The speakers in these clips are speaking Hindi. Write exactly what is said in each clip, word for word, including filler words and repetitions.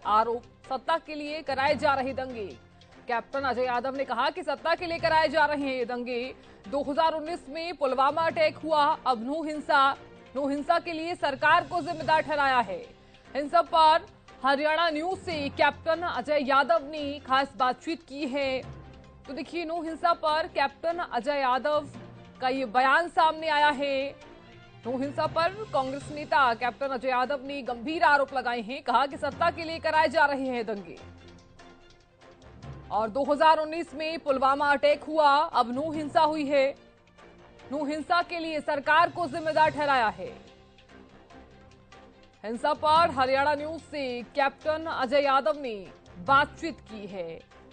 आरोप, सत्ता के लिए कराए जा रहे दंगे। कैप्टन अजय यादव ने कहा कि सत्ता के लिए कराए जा रहे हैं ये दंगे। दो हज़ार उन्नीस में पुलवामा अटैक हुआ, अब नू हिंसा नू हिंसा के लिए सरकार को जिम्मेदार ठहराया है। हिंसा पर हरियाणा न्यूज से कैप्टन अजय यादव ने खास बातचीत की है। तो देखिए, नू हिंसा पर कैप्टन अजय यादव का ये बयान सामने आया है। नू हिंसा पर कांग्रेस नेता कैप्टन अजय यादव ने गंभीर आरोप लगाए हैं। कहा कि सत्ता के लिए कराए जा रहे हैं दंगे और दो हज़ार उन्नीस में पुलवामा अटैक हुआ, अब नू हिंसा हुई है। नू हिंसा के लिए सरकार को जिम्मेदार ठहराया है। हिंसा पर हरियाणा न्यूज से कैप्टन अजय यादव ने बातचीत की है।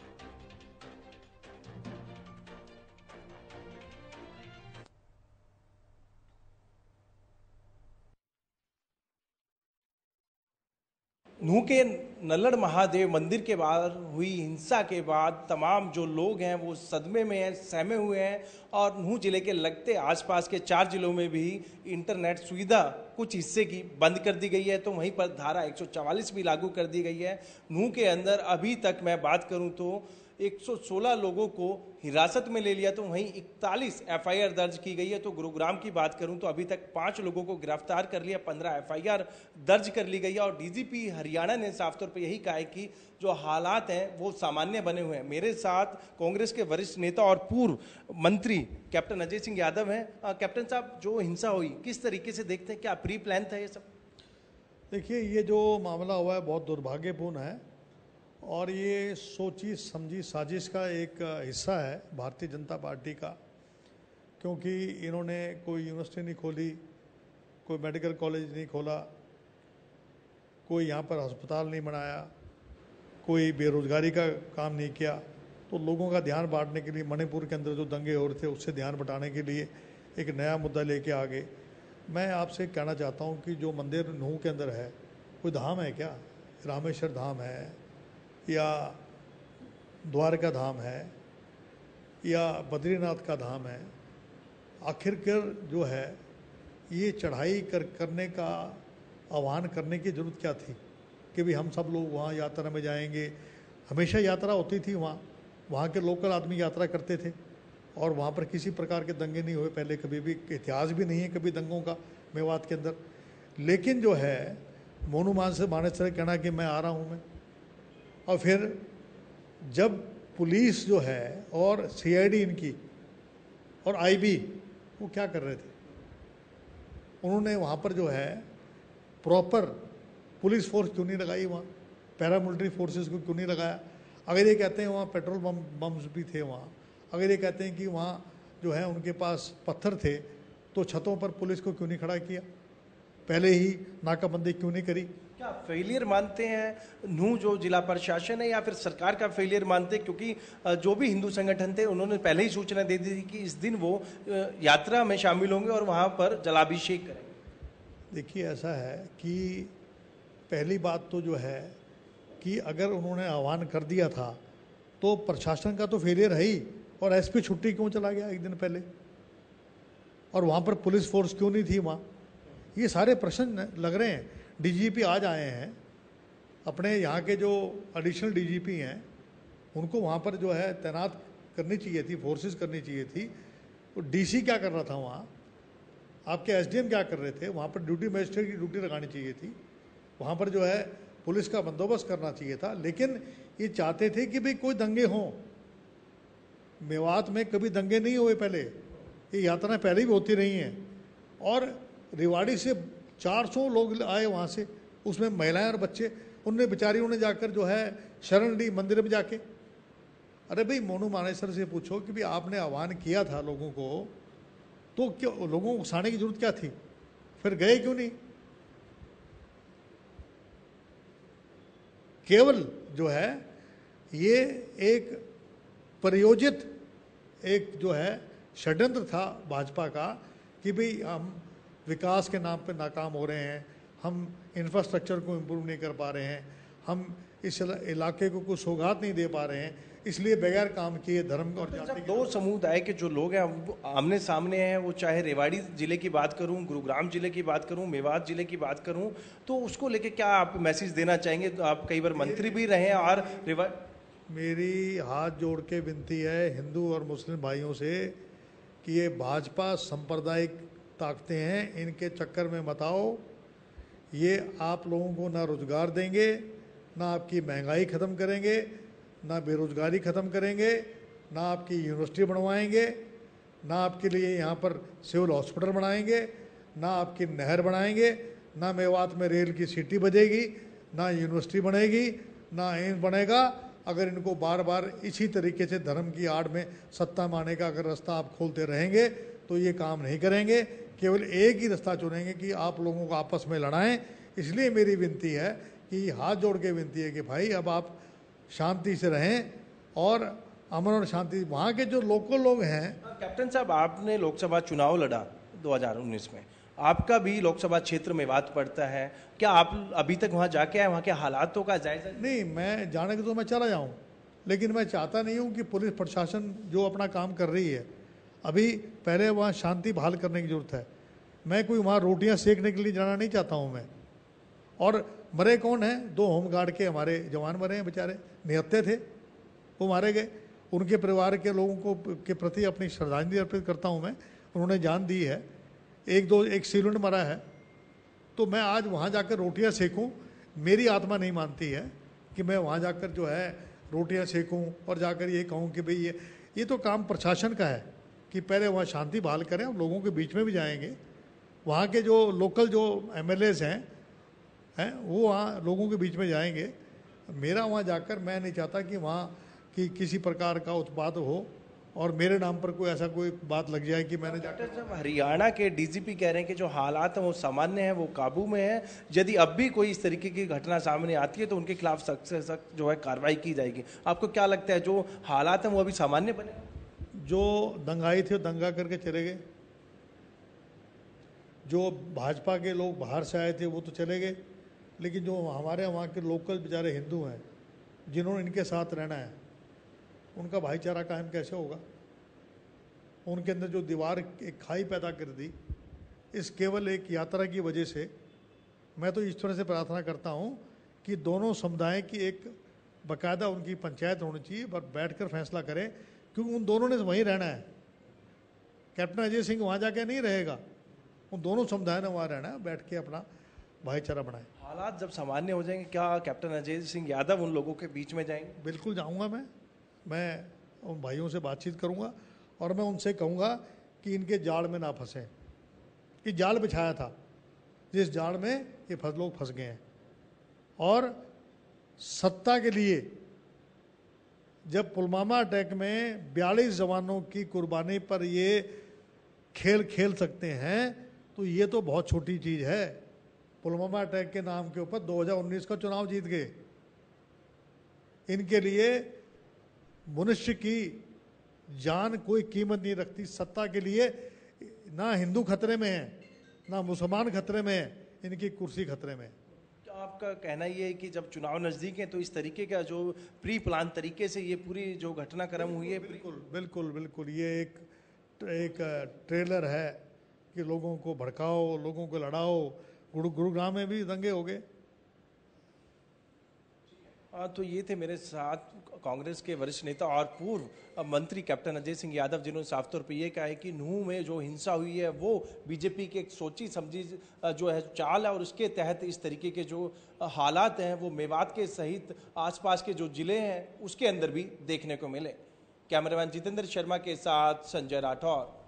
नूह के नल्लड़ महादेव मंदिर के बाहर हुई हिंसा के बाद तमाम जो लोग हैं वो सदमे में हैं, सहमे हुए हैं और नूह जिले के लगते आसपास के चार जिलों में भी इंटरनेट सुविधा कुछ हिस्से की बंद कर दी गई है, तो वहीं पर धारा एक सौ चवालीस भी लागू कर दी गई है। नूह के अंदर अभी तक मैं बात करूं तो एक सौ सोलह लोगों को हिरासत में ले लिया, तो वहीं इकतालीस एफ आई आर दर्ज की गई है। तो गुरुग्राम की बात करूं तो अभी तक पांच लोगों को गिरफ्तार कर लिया, पंद्रह एफ आई आर दर्ज कर ली गई है और डी जी पी हरियाणा ने साफ तौर पर यही कहा है कि जो हालात हैं वो सामान्य बने हुए हैं। मेरे साथ कांग्रेस के वरिष्ठ नेता और पूर्व मंत्री कैप्टन अजय सिंह यादव हैं। कैप्टन साहब, जो हिंसा हुई किस तरीके से देखते हैं, क्या प्री प्लान था ये सब? देखिए, ये जो मामला हुआ है बहुत दुर्भाग्यपूर्ण है और ये सोची समझी साजिश का एक हिस्सा है भारतीय जनता पार्टी का, क्योंकि इन्होंने कोई यूनिवर्सिटी नहीं खोली, कोई मेडिकल कॉलेज नहीं खोला, कोई यहाँ पर अस्पताल नहीं बनाया, कोई बेरोजगारी का काम नहीं किया। तो लोगों का ध्यान बांटने के लिए मणिपुर के अंदर जो दंगे हो रहे थे उससे ध्यान बटाने के लिए एक नया मुद्दा लेके आ गए। मैं आपसे कहना चाहता हूँ कि जो मंदिर नूह के अंदर है कोई धाम है क्या? रामेश्वर धाम है या द्वारका धाम है या बद्रीनाथ का धाम है? आखिरकार जो है ये चढ़ाई कर करने का आह्वान करने की ज़रूरत क्या थी कि भी हम सब लोग वहाँ यात्रा में जाएंगे? हमेशा यात्रा होती थी वहाँ, वहाँ के लोकल आदमी यात्रा करते थे और वहाँ पर किसी प्रकार के दंगे नहीं हुए पहले, कभी भी इतिहास भी नहीं है कभी दंगों का मेवात के अंदर। लेकिन जो है मोनू मान से माने से कहना कि मैं आ रहा हूँ मैं, और फिर जब पुलिस जो है और सी आई डी इनकी और आई बी वो क्या कर रहे थे, उन्होंने वहाँ पर जो है प्रॉपर पुलिस फोर्स क्यों नहीं लगाई, वहाँ पैरामिलिट्री फोर्सेस को क्यों नहीं लगाया? अगर ये कहते हैं वहाँ पेट्रोल बम बम्स भी थे वहाँ, अगर ये कहते हैं कि वहाँ जो है उनके पास पत्थर थे, तो छतों पर पुलिस को क्यों नहीं खड़ा किया? पहले ही नाकाबंदी क्यों नहीं करी? क्या फेलियर मानते हैं नूह जो जिला प्रशासन है या फिर सरकार का फेलियर मानते हैं? क्योंकि जो भी हिंदू संगठन थे उन्होंने पहले ही सूचना दे दी थी कि इस दिन वो यात्रा में शामिल होंगे और वहाँ पर जलाभिषेक करेंगे। देखिए, ऐसा है कि पहली बात तो जो है कि अगर उन्होंने आह्वान कर दिया था तो प्रशासन का तो फेलियर है ही, और एस पी छुट्टी क्यों चला गया एक दिन पहले, और वहाँ पर पुलिस फोर्स क्यों नहीं थी वहाँ? ये सारे प्रश्न लग रहे हैं। डी जी पी आज आए हैं, अपने यहाँ के जो एडिशनल डी जी पी हैं उनको वहाँ पर जो है तैनात करनी चाहिए थी, फोर्सेस करनी चाहिए थी। तो डी सी क्या कर रहा था वहाँ, आपके एस डी एम क्या कर रहे थे? वहाँ पर ड्यूटी मजिस्ट्रेट की ड्यूटी लगानी चाहिए थी, वहाँ पर जो है पुलिस का बंदोबस्त करना चाहिए था। लेकिन ये चाहते थे कि भाई कोई दंगे हों। मेवात में कभी दंगे नहीं हुए पहले, ये यात्राएं पहले भी होती रही हैं। और रेवाड़ी से चार सौ लोग आए वहाँ से, उसमें महिलाएं और बच्चे, उनने बेचारियों ने जाकर जो है शरण ली मंदिर में जाके। अरे भाई, मोनू मानेसर से पूछो कि भाई आपने आह्वान किया था लोगों को, तो क्यों लोगों को उकसाने की जरूरत क्या थी? फिर गए क्यों नहीं? केवल जो है ये एक प्रयोजित एक जो है षड्यंत्र था भाजपा का कि भाई हम विकास के नाम पे नाकाम हो रहे हैं, हम इंफ्रास्ट्रक्चर को इम्प्रूव नहीं कर पा रहे हैं, हम इस इला- इलाके को कुछ सौगात नहीं दे पा रहे हैं, इसलिए बगैर काम किए धर्म और जाति जब दो समुदाय के जो लोग हैं वो आमने सामने हैं, वो चाहे रेवाड़ी जिले की बात करूं, गुरुग्राम जिले की बात करूं, मेवात जिले की बात करूं, तो उसको लेके क्या आप मैसेज देना चाहेंगे? तो आप कई बार मंत्री भी रहे हैं और रेवा मेरी हाथ जोड़ के विनती है हिंदू और मुस्लिम भाइयों से कि ये भाजपा सांप्रदायिक ताकतें हैं, इनके चक्कर में मत आओ। ये आप लोगों को ना रोजगार देंगे, ना आपकी महंगाई ख़त्म करेंगे, ना बेरोजगारी ख़त्म करेंगे, ना आपकी यूनिवर्सिटी बनवाएंगे, ना आपके लिए यहाँ पर सिविल हॉस्पिटल बनाएंगे, ना आपकी नहर बनाएंगे, ना मेवात में रेल की सिटी बजेगी, ना यूनिवर्सिटी बनेगी, ना एम्स बनेगा। अगर इनको बार बार इसी तरीके से धर्म की आड़ में सत्ता माने का अगर रास्ता आप खोलते रहेंगे तो ये काम नहीं करेंगे। केवल एक ही रास्ता चुनेंगे कि आप लोगों को आपस में लड़ाएं। इसलिए मेरी विनती है कि हाथ जोड़ के विनती है कि भाई अब आप शांति से रहें और अमन और शांति। वहाँ के जो लोकल लोग हैं, कैप्टन साहब, आपने लोकसभा चुनाव लड़ा दो हज़ार उन्नीस में, आपका भी लोकसभा क्षेत्र मेवात पड़ता है, क्या आप अभी तक वहां जाके आए, वहां के हालातों का जायजा? नहीं, मैं जाने के तो मैं चला जाऊं, लेकिन मैं चाहता नहीं हूं कि पुलिस प्रशासन जो अपना काम कर रही है, अभी पहले वहाँ शांति बहाल करने की जरूरत है। मैं कोई वहाँ रोटियां सेकने के लिए जाना नहीं चाहता हूँ मैं। और मरे कौन हैं? दो होमगार्ड के हमारे जवान मरे हैं, बेचारे निहत्थे थे, वो मारे गए। उनके परिवार के लोगों को के प्रति अपनी श्रद्धांजलि अर्पित करता हूँ मैं, उन्होंने जान दी है। एक दो एक सिलेंडर मरा है, तो मैं आज वहाँ जाकर रोटियाँ सेकूं, मेरी आत्मा नहीं मानती है कि मैं वहाँ जाकर जो है रोटियाँ सेकूं और जाकर ये कहूँ कि भाई ये ये तो काम प्रशासन का है कि पहले वहाँ शांति बहाल करें। हम लोगों के बीच में भी जाएंगे, वहाँ के जो लोकल जो एम एल एज हैं हैं वो वहाँ लोगों के बीच में जाएंगे। मेरा वहाँ जाकर मैं नहीं चाहता कि वहाँ की किसी प्रकार का उत्पात हो और मेरे नाम पर कोई ऐसा कोई बात लग जाए कि मैंने जाकर। डॉक्टर साहब, हरियाणा के डीजीपी कह रहे हैं कि जो हालात हैं वो सामान्य हैं, वो काबू में है। यदि अब भी कोई इस तरीके की घटना सामने आती है तो उनके खिलाफ सख्त से सख्त जो है कार्रवाई की जाएगी। आपको क्या लगता है, जो हालात हैं वो अभी सामान्य बने? जो दंगाई थे वो दंगा करके चले गए, जो भाजपा के लोग बाहर से आए थे वो तो चले गए, लेकिन जो हमारे वहाँ के लोकल बेचारे हिंदू हैं जिन्होंने इनके साथ रहना है, उनका भाईचारा कायम कैसे होगा? उनके अंदर जो दीवार एक खाई पैदा कर दी इस केवल एक यात्रा की वजह से। मैं तो ईश्वर से प्रार्थना करता हूँ कि दोनों समुदाय की एक बाकायदा उनकी पंचायत होनी चाहिए, पर बैठकर फैसला करें, क्योंकि उन दोनों ने वहीं रहना है। कैप्टन अजय सिंह वहाँ जाके नहीं रहेगा, उन दोनों समुदाय ने वहाँ रहना है, बैठ के अपना भाईचारा बनाए। हालात जब सामान्य हो जाएंगे, क्या कैप्टन अजय सिंह यादव उन लोगों के बीच में जाएंगे? बिल्कुल जाऊंगा मैं मैं उन भाइयों से बातचीत करूंगा और मैं उनसे कहूंगा कि इनके जाल में ना फंसें। ये जाल बिछाया था जिस जाल में ये फंस लोग फंस गए हैं, और सत्ता के लिए जब पुलवामा अटैक में बयालीस जवानों की कुर्बानी पर ये खेल खेल सकते हैं तो ये तो बहुत छोटी चीज़ है। पुलवामा अटैक के नाम के ऊपर दो हज़ार उन्नीस का चुनाव जीत गए। इनके लिए मनुष्य की जान कोई कीमत नहीं रखती। सत्ता के लिए ना हिंदू खतरे में है, ना मुसलमान खतरे में है, इनकी कुर्सी खतरे में है। क्या आपका कहना ये है कि जब चुनाव नज़दीक है तो इस तरीके का जो प्री प्लान तरीके से ये पूरी जो घटनाक्रम हुई है? बिल्कुल बिल्कुल बिल्कुल ये एक एक ट्रेलर है कि लोगों को भड़काओ, लोगों को लड़ाओ। गुरु गुरुग्राम में भी दंगे हो गए। हाँ, तो ये थे मेरे साथ कांग्रेस के वरिष्ठ नेता और पूर्व मंत्री कैप्टन अजय सिंह यादव, जिन्होंने साफ तौर पर यह कहा है कि नूह में जो हिंसा हुई है वो बीजेपी की एक सोची समझी जो है चाल है, और उसके तहत इस तरीके के जो हालात हैं वो मेवात के सहित आसपास के जो जिले हैं उसके अंदर भी देखने को मिले। कैमरामैन जितेंद्र शर्मा के साथ संजय राठौर,